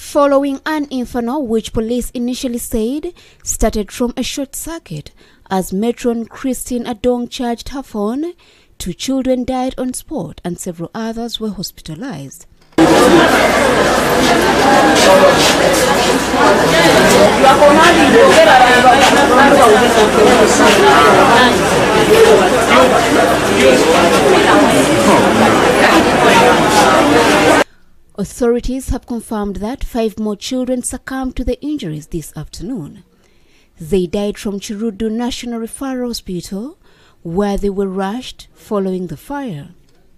Following an inferno which police initially said started from a short circuit as matron Christine Adong charged her phone, 2 children died on spot and several others were hospitalized. Authorities have confirmed that 5 more children succumbed to the injuries this afternoon. They died from Chirudu National Referral Hospital, where they were rushed following the fire.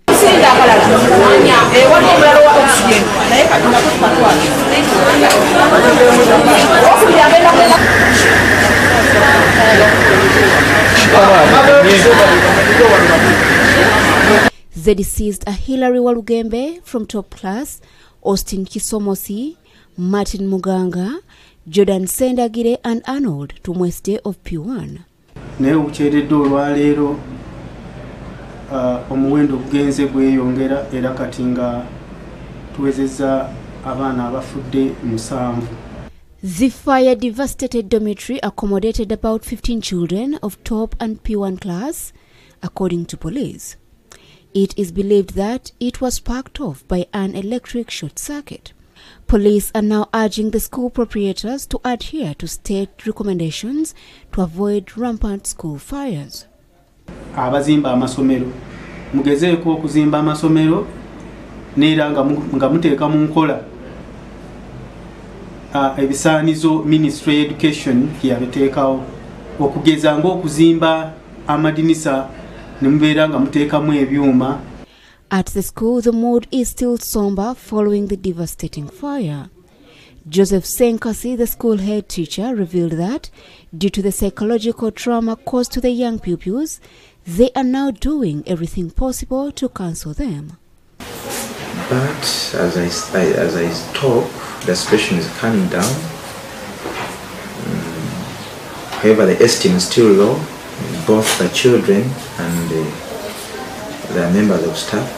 The deceased are Hilary Walugembe from Top Class, Austin Kisomosi, Martin Muganga, Jordan Sendagire and Arnold Tumweste of P1. Ne uchereddo olwaleero omuwendo gugenze gweyongera era kati nga tuwezezza abaana abafudde 7. The fire devastated dormitory accommodated about 15 children of Top and P1 class, according to police. It is believed that it was sparked off by an electric short circuit. Police are now urging the school proprietors to adhere to state recommendations to avoid rampant school fires. Abazimba amasomero mugezeeko okuzimba amasomero neera nga muteeka mu nkola ebisaanizo Ministry Education yabiteekawo okugeza ng'okuzimba amadinisa ne mubeera nga muteekamu ebyuma. At the school, the mood is still somber following the devastating fire. Joseph Senkasi, the school head teacher, revealed that due to the psychological trauma caused to the young pupils, they are now doing everything possible to counsel them. But as I talk, the situation is calming down. However, the estimate is still low, both the children and the members of staff.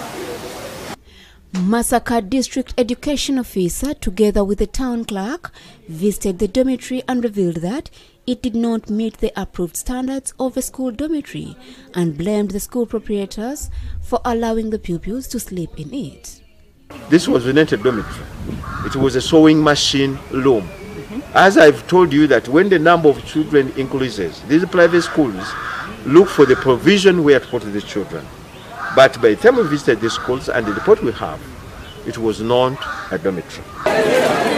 Masaka District Education Officer, together with the town clerk, visited the dormitory and revealed that it did not meet the approved standards of a school dormitory and blamed the school proprietors for allowing the pupils to sleep in it. This was not a dormitory. It was a sewing machine room. As I've told you that when the number of children increases, these private schools look for the provision where to put the children. But by the time we visited the schools and the report we have, it was not a dormitory.